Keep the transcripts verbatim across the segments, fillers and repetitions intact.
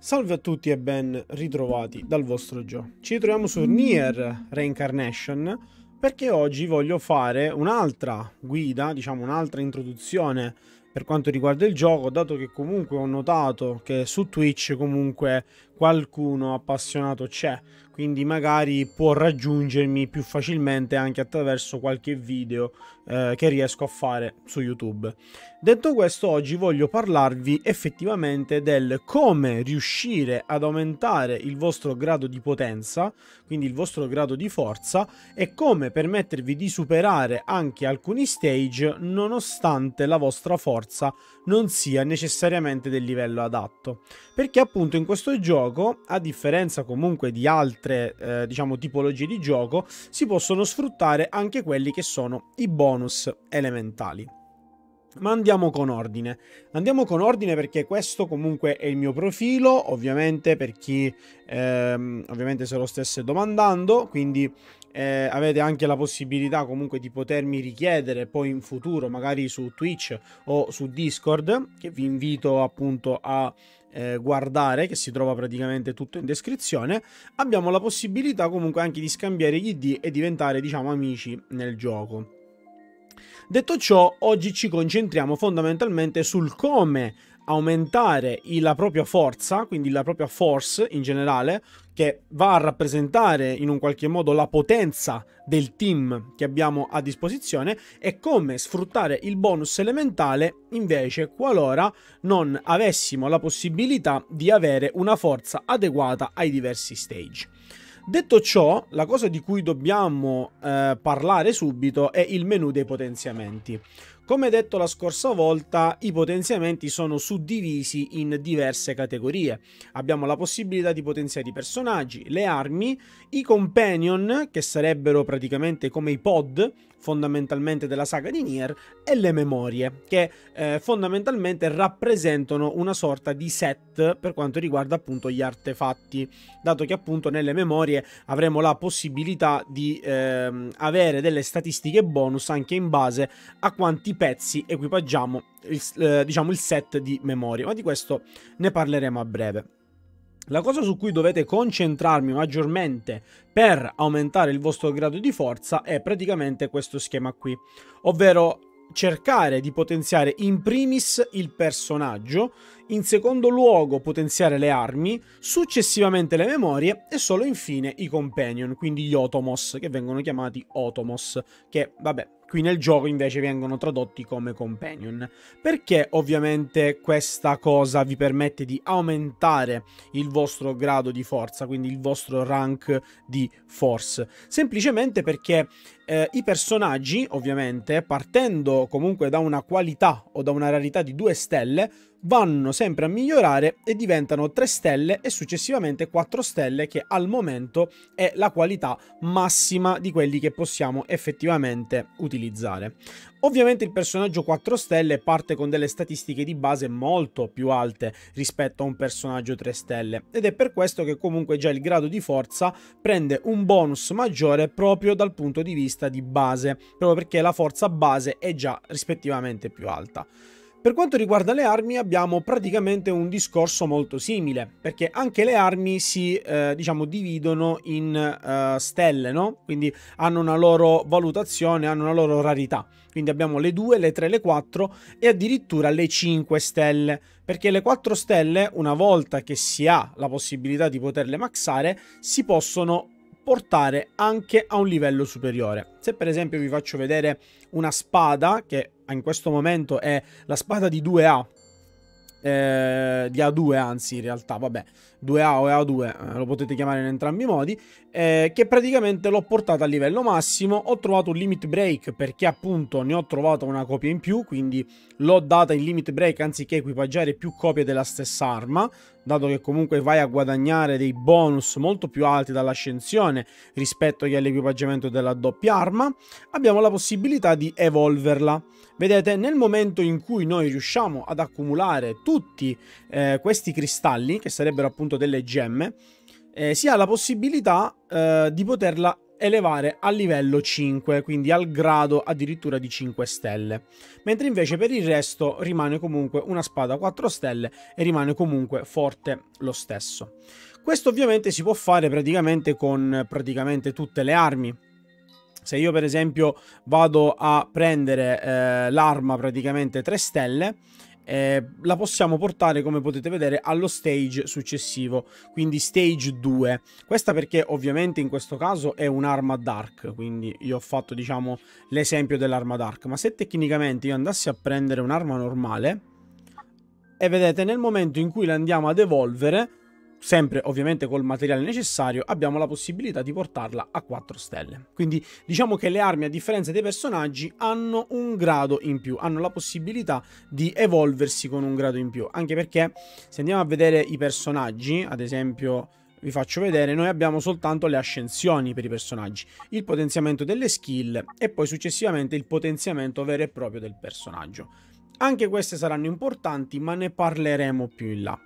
Salve a tutti e ben ritrovati dal vostro Joe. Ci ritroviamo su Nier Reincarnation perché oggi voglio fare un'altra guida, diciamo un'altra introduzione per quanto riguarda il gioco, dato che comunque ho notato che su Twitch comunque qualcuno appassionato c'è, quindi magari può raggiungermi più facilmente anche attraverso qualche video eh, che riesco a fare su YouTube. Detto questo, oggi voglio parlarvi effettivamente del come riuscire ad aumentare il vostro grado di potenza, quindi il vostro grado di forza, e come permettervi di superare anche alcuni stage nonostante la vostra forza non sia necessariamente del livello adatto. Perché appunto in questo gioco, a differenza comunque di altre eh, diciamo tipologie di gioco, si possono sfruttare anche quelli che sono i bonus elementali. Ma andiamo con ordine. Andiamo con ordine perché questo comunque è il mio profilo, ovviamente per chi ehm, ovviamente se lo stesse domandando, quindi eh, avete anche la possibilità comunque di potermi richiedere poi in futuro, magari su Twitch o su Discord, che vi invito appunto a eh, guardare, che si trova praticamente tutto in descrizione. Abbiamo la possibilità comunque anche di scambiare gli I D e diventare, diciamo, amici nel gioco. Detto ciò, oggi ci concentriamo fondamentalmente sul come aumentare la propria forza, quindi la propria force in generale, che va a rappresentare in un qualche modo la potenza del team che abbiamo a disposizione, e come sfruttare il bonus elementale invece qualora non avessimo la possibilità di avere una forza adeguata ai diversi stage. Detto ciò, la cosa di cui dobbiamo eh, parlare subito è il menu dei potenziamenti. Come detto la scorsa volta, i potenziamenti sono suddivisi in diverse categorie. Abbiamo la possibilità di potenziare i personaggi, le armi, i companion, che sarebbero praticamente come i pod fondamentalmente della saga di Nier, e le memorie, che eh, fondamentalmente rappresentano una sorta di set per quanto riguarda appunto gli artefatti, dato che appunto nelle memorie avremo la possibilità di ehm, avere delle statistiche bonus anche in base a quanti pezzi equipaggiamo il, eh, diciamo il set di memoria, ma di questo ne parleremo a breve. La cosa su cui dovete concentrarmi maggiormente per aumentare il vostro grado di forza è praticamente questo schema qui, ovvero cercare di potenziare in primis il personaggio, in secondo luogo potenziare le armi, successivamente le memorie e solo infine i companion, quindi gli Otomos, che vengono chiamati Otomos, che vabbè, qui nel gioco invece vengono tradotti come companion. Perché ovviamente questa cosa vi permette di aumentare il vostro grado di forza, quindi il vostro rank di force? Semplicemente perché eh, i personaggi, ovviamente, partendo comunque da una qualità o da una rarità di due stelle, vanno sempre a migliorare e diventano tre stelle e successivamente quattro stelle, che al momento è la qualità massima di quelli che possiamo effettivamente utilizzare. Ovviamente il personaggio quattro stelle parte con delle statistiche di base molto più alte rispetto a un personaggio tre stelle, ed è per questo che comunque già il grado di forza prende un bonus maggiore proprio dal punto di vista di base, proprio perché la forza base è già rispettivamente più alta. Per quanto riguarda le armi abbiamo praticamente un discorso molto simile, perché anche le armi si eh, diciamo dividono in uh, stelle, no? Quindi hanno una loro valutazione, hanno una loro rarità. Quindi abbiamo le due, le tre, le quattro e addirittura le cinque stelle, perché le quattro stelle, una volta che si ha la possibilità di poterle maxare, si possono portare anche a un livello superiore. Se per esempio vi faccio vedere una spada, che in questo momento è la spada di due A, eh, di A due anzi in realtà, vabbè, due A o A due, eh, lo potete chiamare in entrambi i modi, eh, che praticamente l'ho portata a livello massimo. Ho trovato un limit break perché appunto ne ho trovato una copia in più, quindi l'ho data in limit break anziché equipaggiare più copie della stessa arma, dato che comunque vai a guadagnare dei bonus molto più alti dall'ascensione rispetto che all'equipaggiamento della doppia arma. Abbiamo la possibilità di evolverla. Vedete, nel momento in cui noi riusciamo ad accumulare tutti eh, questi cristalli, che sarebbero appunto delle gemme, eh, si ha la possibilità eh, di poterla elevare a livello cinque, quindi al grado addirittura di cinque stelle, mentre invece per il resto rimane comunque una spada quattro stelle e rimane comunque forte lo stesso. Questo ovviamente si può fare praticamente con praticamente tutte le armi. Se io per esempio vado a prendere eh, l'arma praticamente tre stelle, eh, la possiamo portare, come potete vedere, allo stage successivo, quindi stage due. Questa perché ovviamente in questo caso è un'arma dark, quindi io ho fatto diciamo l'esempio dell'arma dark, ma se tecnicamente io andassi a prendere un'arma normale e vedete nel momento in cui la andiamo ad evolvere, sempre ovviamente col materiale necessario, abbiamo la possibilità di portarla a quattro stelle. Quindi diciamo che le armi, a differenza dei personaggi, hanno un grado in più, hanno la possibilità di evolversi con un grado in più, anche perché se andiamo a vedere i personaggi, ad esempio vi faccio vedere, noi abbiamo soltanto le ascensioni per i personaggi, il potenziamento delle skill e poi successivamente il potenziamento vero e proprio del personaggio. Anche queste saranno importanti, ma ne parleremo più in là.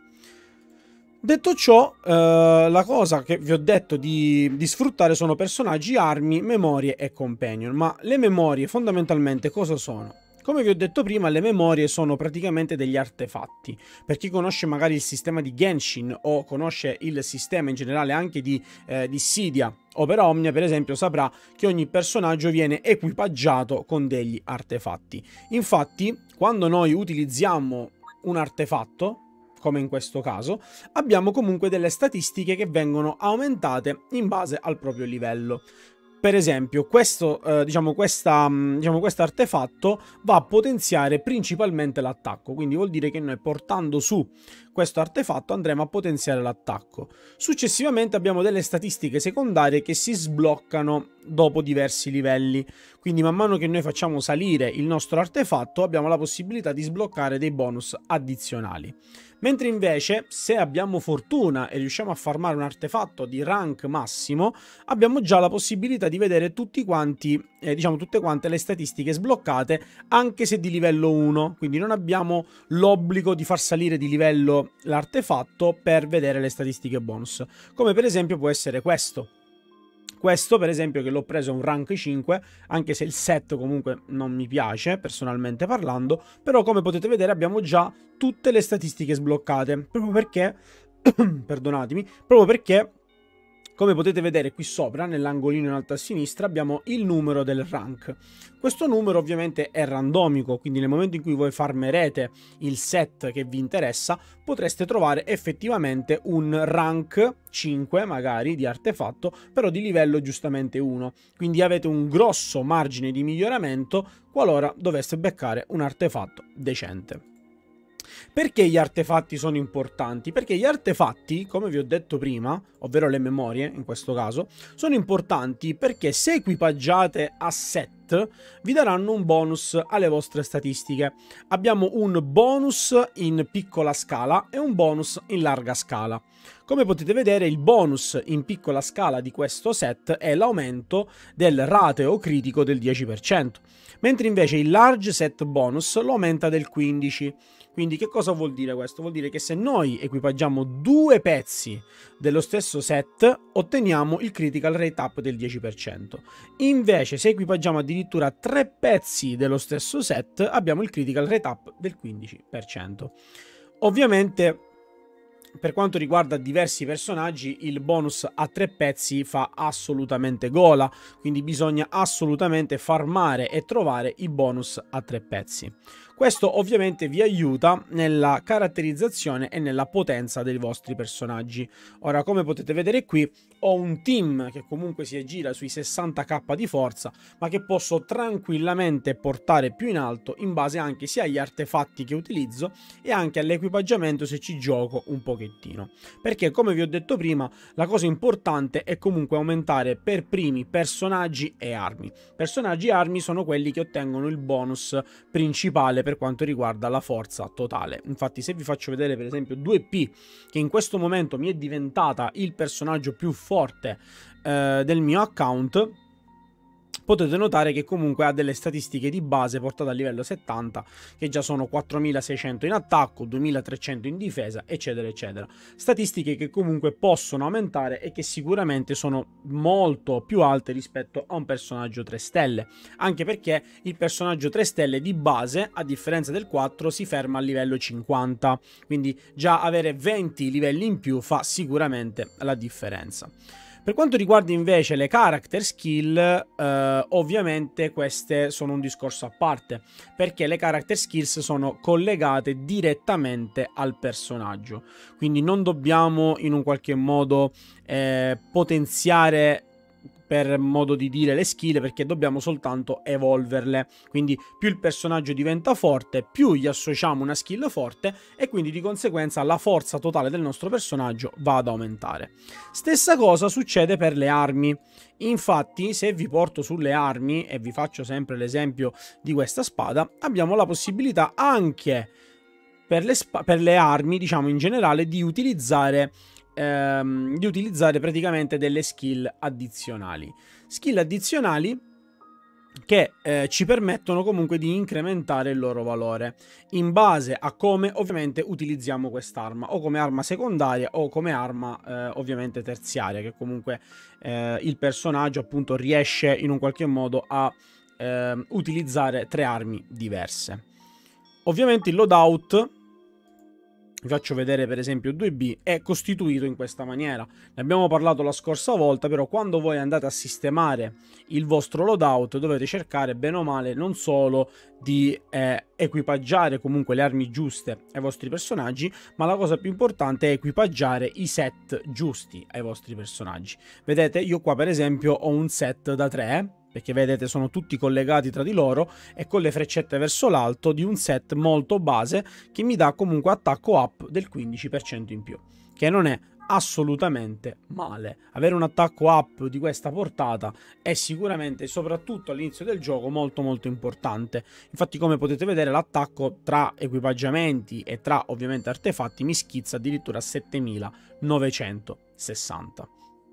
Detto ciò, eh, la cosa che vi ho detto di, di sfruttare sono personaggi, armi, memorie e companion. Ma le memorie fondamentalmente cosa sono? Come vi ho detto prima, le memorie sono praticamente degli artefatti. Per chi conosce magari il sistema di Genshin o conosce il sistema in generale anche di eh, Dissidia o per Omnia, per esempio, saprà che ogni personaggio viene equipaggiato con degli artefatti. Infatti, quando noi utilizziamo un artefatto, come in questo caso, abbiamo comunque delle statistiche che vengono aumentate in base al proprio livello. Per esempio, questo, eh, diciamo, questa, diciamo, questo artefatto va a potenziare principalmente l'attacco, quindi vuol dire che noi portando su questo artefatto andremo a potenziare l'attacco. Successivamente abbiamo delle statistiche secondarie che si sbloccano dopo diversi livelli, quindi man mano che noi facciamo salire il nostro artefatto abbiamo la possibilità di sbloccare dei bonus addizionali. Mentre invece, se abbiamo fortuna e riusciamo a farmare un artefatto di rank massimo, abbiamo già la possibilità di vedere tutti quanti, eh, diciamo tutte quante le statistiche sbloccate, anche se di livello uno, quindi non abbiamo l'obbligo di far salire di livello l'artefatto per vedere le statistiche bonus, come per esempio può essere questo. Questo per esempio che l'ho preso è un rank cinque, anche se il set comunque non mi piace personalmente parlando, però come potete vedere abbiamo già tutte le statistiche sbloccate, proprio perché, perdonatemi, proprio perché come potete vedere qui sopra nell'angolino in alto a sinistra abbiamo il numero del rank. Questo numero ovviamente è randomico, quindi nel momento in cui voi farmerete il set che vi interessa potreste trovare effettivamente un rank cinque magari di artefatto, però di livello giustamente uno, quindi avete un grosso margine di miglioramento qualora doveste beccare un artefatto decente. Perché gli artefatti sono importanti? Perché gli artefatti, come vi ho detto prima, ovvero le memorie in questo caso, sono importanti perché se equipaggiate a set vi daranno un bonus alle vostre statistiche. Abbiamo un bonus in piccola scala e un bonus in larga scala. Come potete vedere, il bonus in piccola scala di questo set è l'aumento del rateo critico del dieci per cento, mentre invece il large set bonus lo aumenta del quindici per cento. Quindi che cosa vuol dire questo? Vuol dire che se noi equipaggiamo due pezzi dello stesso set otteniamo il critical rate up del dieci per cento. Invece se equipaggiamo addirittura tre pezzi dello stesso set abbiamo il critical rate up del quindici per cento. Ovviamente per quanto riguarda diversi personaggi il bonus a tre pezzi fa assolutamente gola, quindi bisogna assolutamente farmare e trovare i bonus a tre pezzi. Questo ovviamente vi aiuta nella caratterizzazione e nella potenza dei vostri personaggi. Ora, come potete vedere qui, ho un team che comunque si aggira sui sessanta K di forza, ma che posso tranquillamente portare più in alto in base anche sia agli artefatti che utilizzo e anche all'equipaggiamento se ci gioco un pochettino. Perché, come vi ho detto prima, la cosa importante è comunque aumentare per primi personaggi e armi. Personaggi e armi sono quelli che ottengono il bonus principale per quanto riguarda la forza totale. Infatti se vi faccio vedere per esempio due P, che in questo momento mi è diventata il personaggio più forte eh, del mio account, potete notare che comunque ha delle statistiche di base portate a livello settanta, che già sono quattromilaseicento in attacco, duemilatrecento in difesa, eccetera eccetera. Statistiche che comunque possono aumentare e che sicuramente sono molto più alte rispetto a un personaggio tre stelle, anche perché il personaggio tre stelle di base, a differenza del quattro, si ferma a livello cinquanta, quindi già avere venti livelli in più fa sicuramente la differenza. Per quanto riguarda invece le character skill, eh, ovviamente queste sono un discorso a parte, perché le character skills sono collegate direttamente al personaggio, quindi non dobbiamo in un qualche modo eh, potenziare, per modo di dire, le skill, perché dobbiamo soltanto evolverle. Quindi più il personaggio diventa forte, più gli associamo una skill forte e quindi di conseguenza la forza totale del nostro personaggio va ad aumentare. Stessa cosa succede per le armi. Infatti, se vi porto sulle armi e vi faccio sempre l'esempio di questa spada, abbiamo la possibilità anche per le, per le armi, diciamo in generale, di utilizzare Ehm, di utilizzare praticamente delle skill addizionali. Skill addizionali che eh, ci permettono comunque di incrementare il loro valore in base a come ovviamente utilizziamo quest'arma, o come arma secondaria o come arma eh, ovviamente terziaria, che comunque eh, il personaggio appunto riesce in un qualche modo a eh, utilizzare tre armi diverse. Ovviamente il loadout, vi faccio vedere per esempio due B, è costituito in questa maniera. Ne abbiamo parlato la scorsa volta, però quando voi andate a sistemare il vostro loadout dovete cercare bene o male non solo di eh, equipaggiare comunque le armi giuste ai vostri personaggi, ma la cosa più importante è equipaggiare i set giusti ai vostri personaggi. Vedete, io qua per esempio ho un set da tre, perché vedete sono tutti collegati tra di loro e con le freccette verso l'alto, di un set molto base che mi dà comunque attacco up del quindici per cento in più, che non è assolutamente male. Avere un attacco up di questa portata è sicuramente, soprattutto all'inizio del gioco, molto molto importante. Infatti, come potete vedere, l'attacco tra equipaggiamenti e tra ovviamente artefatti mi schizza addirittura a settemilanovecentosessanta.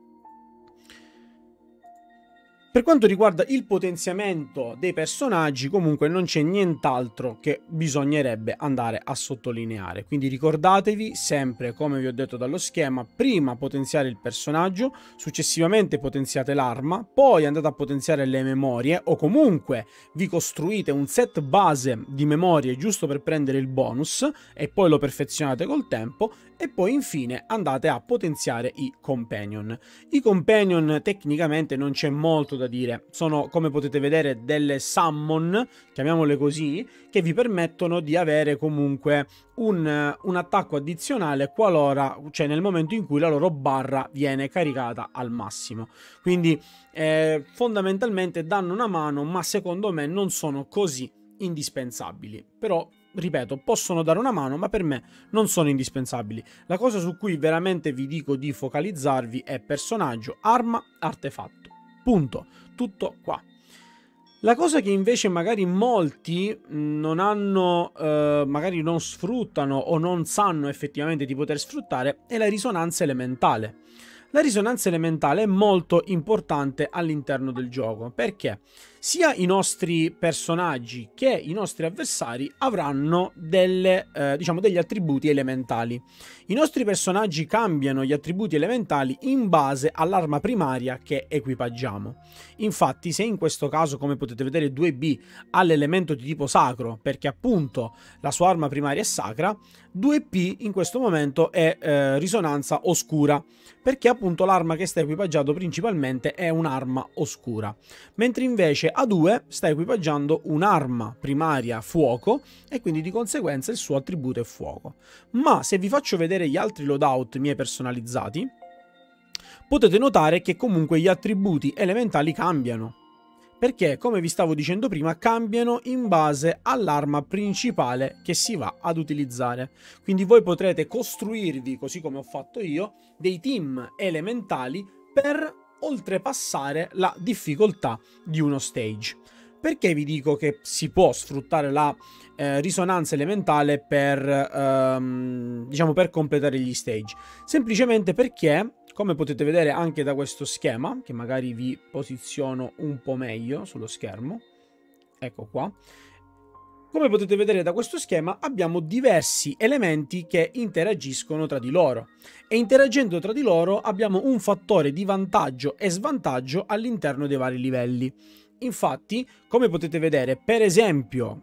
Per quanto riguarda il potenziamento dei personaggi, comunque non c'è nient'altro che bisognerebbe andare a sottolineare. Quindi ricordatevi sempre, come vi ho detto dallo schema, prima potenziare il personaggio, successivamente potenziate l'arma, poi andate a potenziare le memorie, o comunque vi costruite un set base di memorie giusto per prendere il bonus e poi lo perfezionate col tempo, e poi infine andate a potenziare i companion. I companion tecnicamente non c'è molto da dire, sono, come potete vedere, delle summon, chiamiamole così, che vi permettono di avere comunque un, un attacco addizionale qualora, cioè nel momento in cui la loro barra viene caricata al massimo. Quindi eh, fondamentalmente danno una mano, ma secondo me non sono così indispensabili. Però ripeto, possono dare una mano, ma per me non sono indispensabili. La cosa su cui veramente vi dico di focalizzarvi è personaggio, arma, artefatto. Punto. Tutto qua. La cosa che invece magari molti non hanno, eh, magari non sfruttano o non sanno effettivamente di poter sfruttare è la risonanza elementale. La risonanza elementale è molto importante all'interno del gioco, perché sia i nostri personaggi che i nostri avversari avranno delle, eh, diciamo, degli attributi elementali. I nostri personaggi cambiano gli attributi elementali in base all'arma primaria che equipaggiamo. Infatti, se in questo caso, come potete vedere, due B ha l'elemento di tipo sacro, perché appunto la sua arma primaria è sacra, due P in questo momento è eh, risonanza oscura, perché appunto l'arma che sta equipaggiando principalmente è un'arma oscura, mentre invece A due sta equipaggiando un'arma primaria fuoco e quindi di conseguenza il suo attributo è fuoco. Ma se vi faccio vedere gli altri loadout miei personalizzati, potete notare che comunque gli attributi elementali cambiano, perché come vi stavo dicendo prima cambiano in base all'arma principale che si va ad utilizzare. Quindi voi potrete costruirvi, così come ho fatto io, dei team elementali per oltrepassare la difficoltà di uno stage. Perché vi dico che si può sfruttare la eh, risonanza elementale per, ehm, diciamo, per completare gli stage? Semplicemente perché come potete vedere anche da questo schema, che magari vi posiziono un po' meglio sullo schermo, ecco qua. Come potete vedere da questo schema abbiamo diversi elementi che interagiscono tra di loro e interagendo tra di loro abbiamo un fattore di vantaggio e svantaggio all'interno dei vari livelli. Infatti, come potete vedere, per esempio,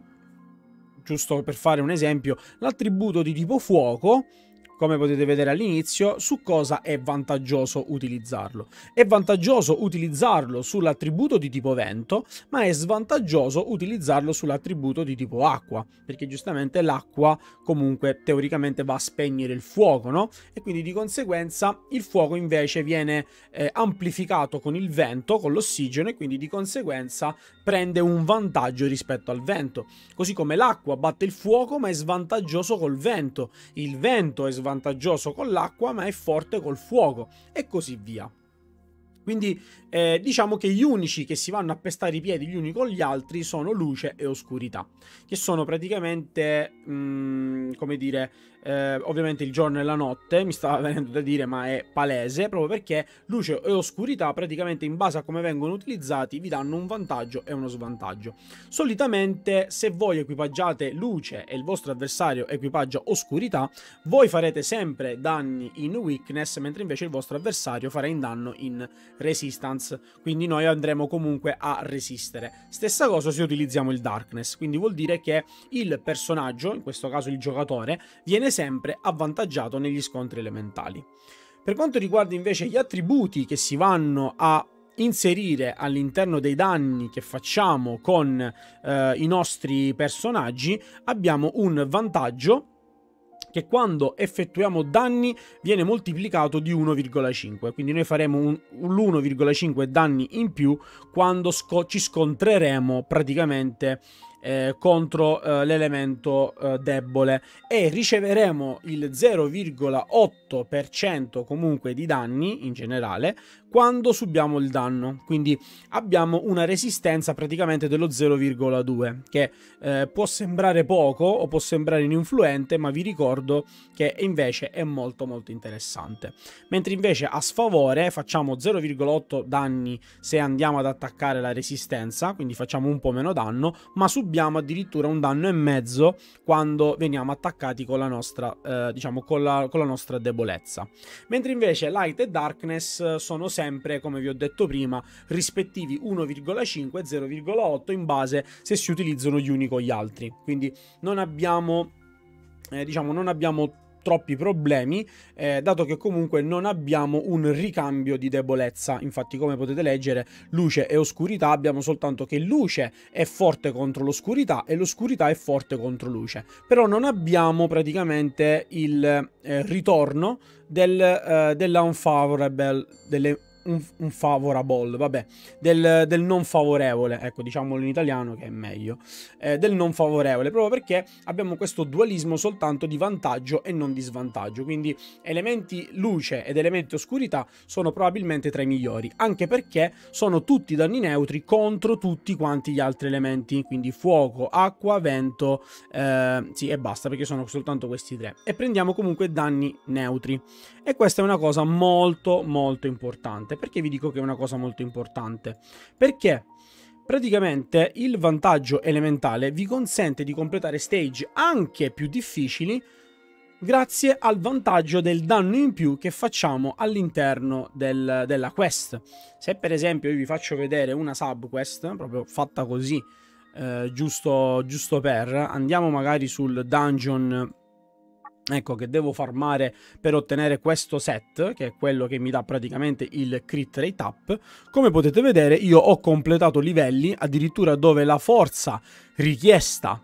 giusto per fare un esempio, l'attributo di tipo fuoco, come potete vedere all'inizio, su cosa è vantaggioso utilizzarlo. È vantaggioso utilizzarlo sull'attributo di tipo vento, ma è svantaggioso utilizzarlo sull'attributo di tipo acqua, perché giustamente l'acqua comunque teoricamente va a spegnere il fuoco, no? E quindi di conseguenza il fuoco invece viene eh, amplificato con il vento, con l'ossigeno, e quindi di conseguenza prende un vantaggio rispetto al vento. Così come l'acqua batte il fuoco, ma è svantaggioso col vento. Il vento è svantaggioso vantaggioso con l'acqua ma è forte col fuoco e così via. Quindi eh, diciamo che gli unici che si vanno a pestare i piedi gli uni con gli altri sono luce e oscurità, che sono praticamente mh, come dire eh, ovviamente il giorno e la notte, mi stava venendo da dire, ma è palese, proprio perché luce e oscurità praticamente in base a come vengono utilizzati vi danno un vantaggio e uno svantaggio. Solitamente se voi equipaggiate luce e il vostro avversario equipaggia oscurità, voi farete sempre danni in weakness, mentre invece il vostro avversario farà in danno in resistance, quindi noi andremo comunque a resistere. Stessa cosa se utilizziamo il darkness, quindi vuol dire che il personaggio, in questo caso il giocatore, viene sempre avvantaggiato negli scontri elementali. Per quanto riguarda invece gli attributi che si vanno a inserire all'interno dei danni che facciamo con eh, i nostri personaggi, abbiamo un vantaggio che quando effettuiamo danni viene moltiplicato di uno virgola cinque, quindi noi faremo un, un uno virgola cinque danni in più quando sco ci scontreremo praticamente eh, contro eh, l'elemento eh, debole, e riceveremo il zero virgola otto per cento comunque di danni in generale quando subiamo il danno, quindi abbiamo una resistenza praticamente dello zero virgola due, che eh, può sembrare poco o può sembrare ininfluente, ma vi ricordo che invece è molto molto interessante. Mentre invece a sfavore facciamo zero virgola otto danni se andiamo ad attaccare la resistenza, quindi facciamo un po' meno danno, ma subiamo addirittura un danno e mezzo quando veniamo attaccati con la nostra eh, diciamo con la, con la nostra debolezza. Mentre invece light e darkness sono sempre, come vi ho detto prima, rispettivi uno virgola cinque e zero virgola otto in base se si utilizzano gli uni con gli altri, quindi non abbiamo eh, diciamo non abbiamo troppi problemi, eh, dato che comunque non abbiamo un ricambio di debolezza. Infatti, come potete leggere, luce e oscurità abbiamo soltanto che luce è forte contro l'oscurità e l'oscurità è forte contro luce, però non abbiamo praticamente il eh, ritorno del, eh, della unfavorable, delle Un, un favorable, vabbè, del, del non favorevole, ecco, diciamolo in italiano che è meglio, eh, del non favorevole, proprio perché abbiamo questo dualismo soltanto di vantaggio e non di svantaggio, quindi elementi luce ed elementi oscurità sono probabilmente tra i migliori, anche perché sono tutti danni neutri contro tutti quanti gli altri elementi, quindi fuoco, acqua, vento, eh, sì, e basta, perché sono soltanto questi tre, e prendiamo comunque danni neutri, e questa è una cosa molto molto importante. Perché vi dico che è una cosa molto importante? Perché praticamente il vantaggio elementale vi consente di completare stage anche più difficili grazie al vantaggio del danno in più che facciamo all'interno del, della quest. Se per esempio io vi faccio vedere una subquest proprio fatta così, eh, giusto, giusto per, andiamo magari sul dungeon, ecco, che devo farmare per ottenere questo set, che è quello che mi dà praticamente il crit rate up. Come potete vedere io ho completato livelli addirittura dove la forza richiesta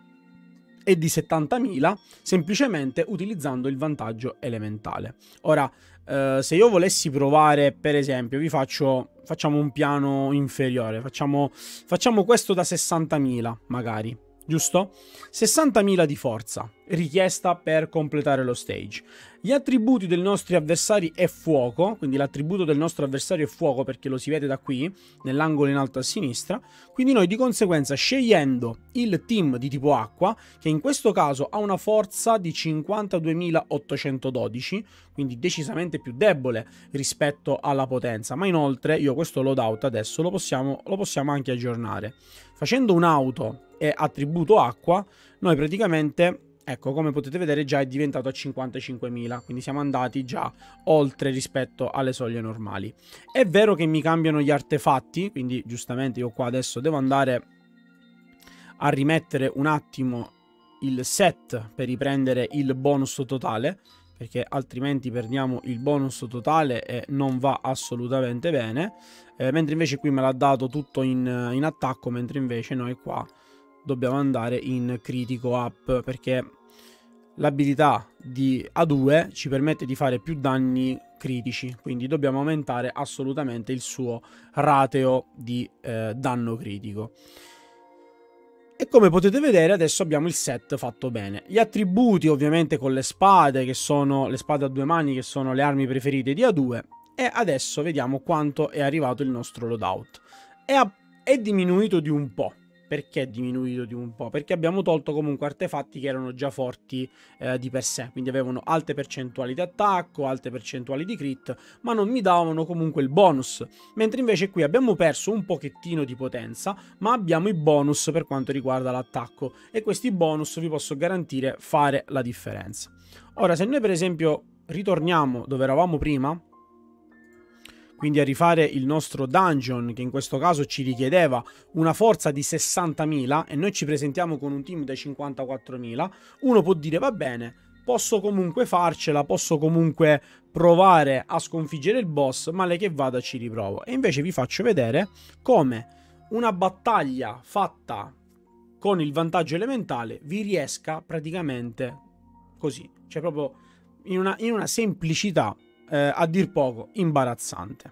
è di settantamila, semplicemente utilizzando il vantaggio elementale. Ora, eh, se io volessi provare, per esempio, vi faccio facciamo un piano inferiore, facciamo, facciamo questo da sessantamila magari, giusto? sessantamila di forza. richiesta per completare lo stage. Gli attributi dei nostri avversari è fuoco, quindi l'attributo del nostro avversario è fuoco perché lo si vede da qui, nell'angolo in alto a sinistra, quindi noi di conseguenza scegliendo il team di tipo acqua, che in questo caso ha una forza di cinquantaduemilaottocentododici, quindi decisamente più debole rispetto alla potenza, ma inoltre io questo loadout adesso lo possiamo, lo possiamo anche aggiornare. Facendo un'auto e attributo acqua, noi praticamente... Ecco, come potete vedere già è diventato a cinquantacinquemila, quindi siamo andati già oltre rispetto alle soglie normali. È vero che mi cambiano gli artefatti, quindi giustamente io qua adesso devo andare a rimettere un attimo il set per riprendere il bonus totale, perché altrimenti perdiamo il bonus totale e non va assolutamente bene, eh, mentre invece qui me l'ha dato tutto in, in attacco, mentre invece noi qua dobbiamo andare in critico up, perché l'abilità di A due ci permette di fare più danni critici, quindi dobbiamo aumentare assolutamente il suo rateo di eh, danno critico. E come potete vedere adesso abbiamo il set fatto bene. Gli attributi ovviamente con le spade, che sono le spade a due mani, che sono le armi preferite di A due, e adesso vediamo quanto è arrivato il nostro loadout. È, è diminuito di un po'. Perché è diminuito di un po'? Perché abbiamo tolto comunque artefatti che erano già forti eh, di per sé, quindi avevano alte percentuali di attacco, alte percentuali di crit, ma non mi davano comunque il bonus, mentre invece qui abbiamo perso un pochettino di potenza, ma abbiamo i bonus per quanto riguarda l'attacco, e questi bonus vi posso garantire fare la differenza. Ora, se noi per esempio ritorniamo dove eravamo prima, quindi a rifare il nostro dungeon, che in questo caso ci richiedeva una forza di sessantamila e noi ci presentiamo con un team da cinquantaquattromila, uno può dire va bene, posso comunque farcela, posso comunque provare a sconfiggere il boss, male che vada ci riprovo. E invece vi faccio vedere come una battaglia fatta con il vantaggio elementale vi riesca praticamente così, cioè proprio in una, in una semplicità Eh, a dir poco imbarazzante.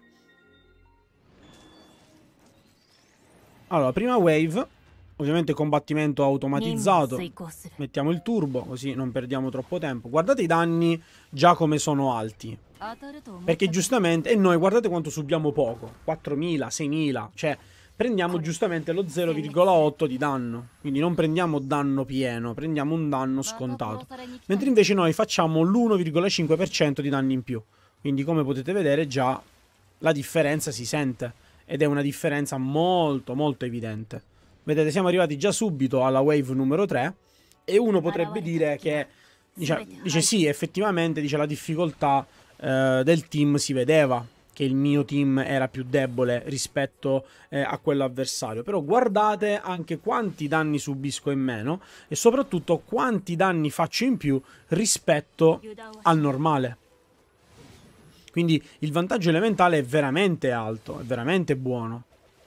Allora, prima wave, ovviamente combattimento automatizzato, mettiamo il turbo così non perdiamo troppo tempo. Guardate i danni già come sono alti, perché giustamente, e noi guardate quanto subiamo poco, quattromila, seimila, cioè prendiamo giustamente lo zero virgola otto di danno, quindi non prendiamo danno pieno, prendiamo un danno scontato, mentre invece noi facciamo l'uno virgola cinque per cento di danni in più. Quindi come potete vedere già la differenza si sente, ed è una differenza molto molto evidente. Vedete, siamo arrivati già subito alla wave numero tre e uno potrebbe dire che dice, dice sì, effettivamente dice, la difficoltà eh, del team si vedeva, che il mio team era più debole rispetto eh, a quello avversario, però guardate anche quanti danni subisco in meno e soprattutto quanti danni faccio in più rispetto al normale. Quindi il vantaggio elementale è veramente alto, è veramente buono.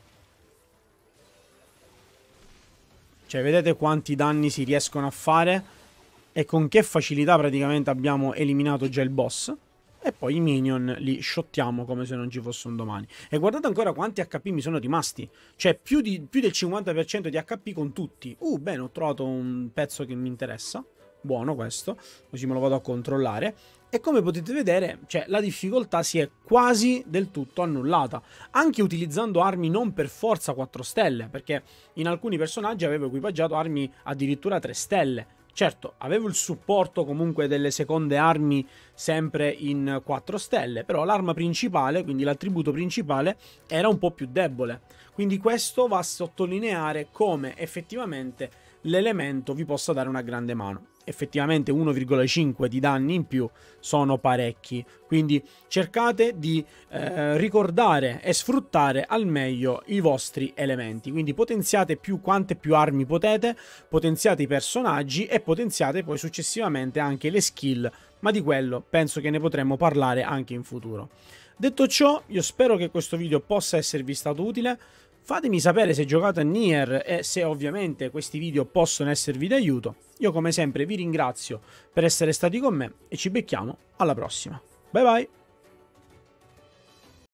Cioè, vedete quanti danni si riescono a fare e con che facilità praticamente abbiamo eliminato già il boss. E poi i minion li shottiamo come se non ci fosse un domani. E guardate ancora quanti H P mi sono rimasti. Cioè, più, di, più del cinquanta per cento di H P con tutti. Uh, bene, ho trovato un pezzo che mi interessa. Buono questo, così me lo vado a controllare. E come potete vedere, cioè, la difficoltà si è quasi del tutto annullata, anche utilizzando armi non per forza quattro stelle, perché in alcuni personaggi avevo equipaggiato armi addirittura tre stelle. Certo, avevo il supporto comunque delle seconde armi sempre in quattro stelle, però l'arma principale, quindi l'attributo principale, era un po' più debole. Quindi questo va a sottolineare come effettivamente l'elemento vi possa dare una grande mano. Effettivamente uno virgola cinque di danni in più sono parecchi, quindi cercate di eh, ricordare e sfruttare al meglio i vostri elementi, quindi potenziate più quante più armi potete, potenziate i personaggi e potenziate poi successivamente anche le skill, ma di quello penso che ne potremo parlare anche in futuro. Detto ciò, io spero che questo video possa esservi stato utile. Fatemi sapere se giocate a Nier e se ovviamente questi video possono esservi d'aiuto. Io come sempre vi ringrazio per essere stati con me e ci becchiamo alla prossima. Bye bye!